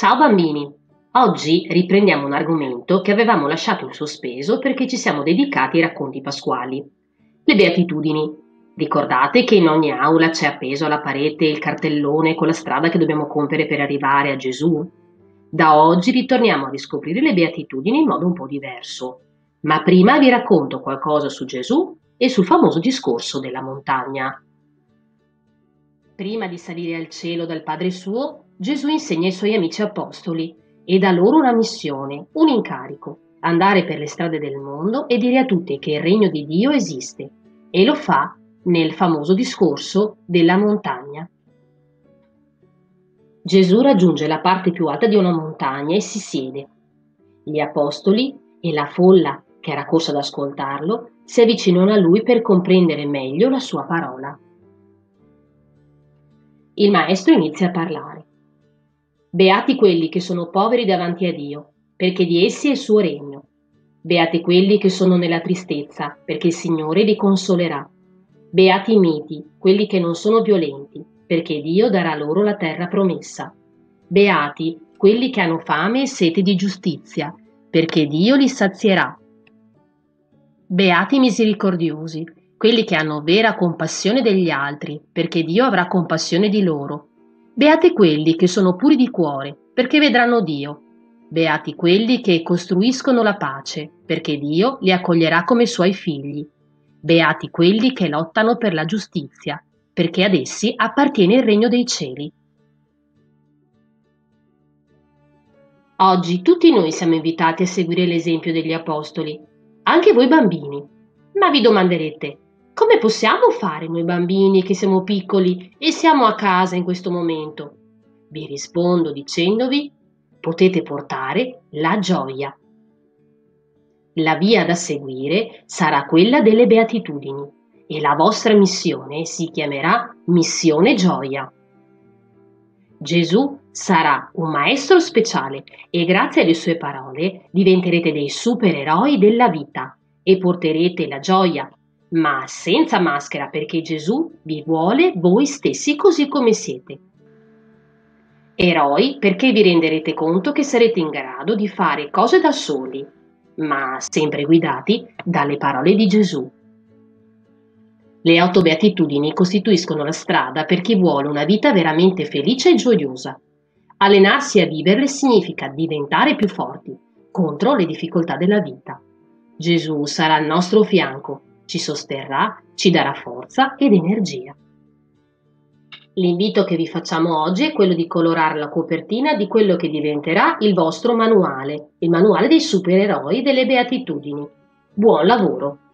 Ciao bambini! Oggi riprendiamo un argomento che avevamo lasciato in sospeso perché ci siamo dedicati ai racconti pasquali. Le beatitudini. Ricordate che in ogni aula c'è appeso alla parete il cartellone con la strada che dobbiamo compiere per arrivare a Gesù? Da oggi ritorniamo a riscoprire le beatitudini in modo un po' diverso. Ma prima vi racconto qualcosa su Gesù e sul famoso discorso della montagna. Prima di salire al cielo dal Padre suo, Gesù insegna ai suoi amici apostoli e dà loro una missione, un incarico, andare per le strade del mondo e dire a tutti che il regno di Dio esiste. E lo fa nel famoso discorso della montagna. Gesù raggiunge la parte più alta di una montagna e si siede. Gli apostoli e la folla che era corsa ad ascoltarlo si avvicinano a lui per comprendere meglio la sua parola. Il maestro inizia a parlare. Beati quelli che sono poveri davanti a Dio, perché di essi è il suo regno. Beati quelli che sono nella tristezza, perché il Signore li consolerà. Beati i miti, quelli che non sono violenti, perché Dio darà loro la terra promessa. Beati quelli che hanno fame e sete di giustizia, perché Dio li sazierà. Beati i misericordiosi, quelli che hanno vera compassione degli altri, perché Dio avrà compassione di loro. Beati quelli che sono puri di cuore, perché vedranno Dio. Beati quelli che costruiscono la pace, perché Dio li accoglierà come suoi figli. Beati quelli che lottano per la giustizia, perché ad essi appartiene il regno dei cieli. Oggi tutti noi siamo invitati a seguire l'esempio degli apostoli, anche voi bambini. Ma vi domanderete, come possiamo fare noi bambini che siamo piccoli e siamo a casa in questo momento? Vi rispondo dicendovi, potete portare la gioia. La via da seguire sarà quella delle beatitudini e la vostra missione si chiamerà Missione Gioia. Gesù sarà un maestro speciale e grazie alle sue parole diventerete dei supereroi della vita e porterete la gioia, ma senza maschera perché Gesù vi vuole voi stessi così come siete. Eroi perché vi renderete conto che sarete in grado di fare cose da soli, ma sempre guidati dalle parole di Gesù. Le 8 beatitudini costituiscono la strada per chi vuole una vita veramente felice e gioiosa. Allenarsi a viverle significa diventare più forti contro le difficoltà della vita. Gesù sarà al nostro fianco, ci sosterrà, ci darà forza ed energia. L'invito che vi facciamo oggi è quello di colorare la copertina di quello che diventerà il vostro manuale, il manuale dei supereroi delle beatitudini. Buon lavoro!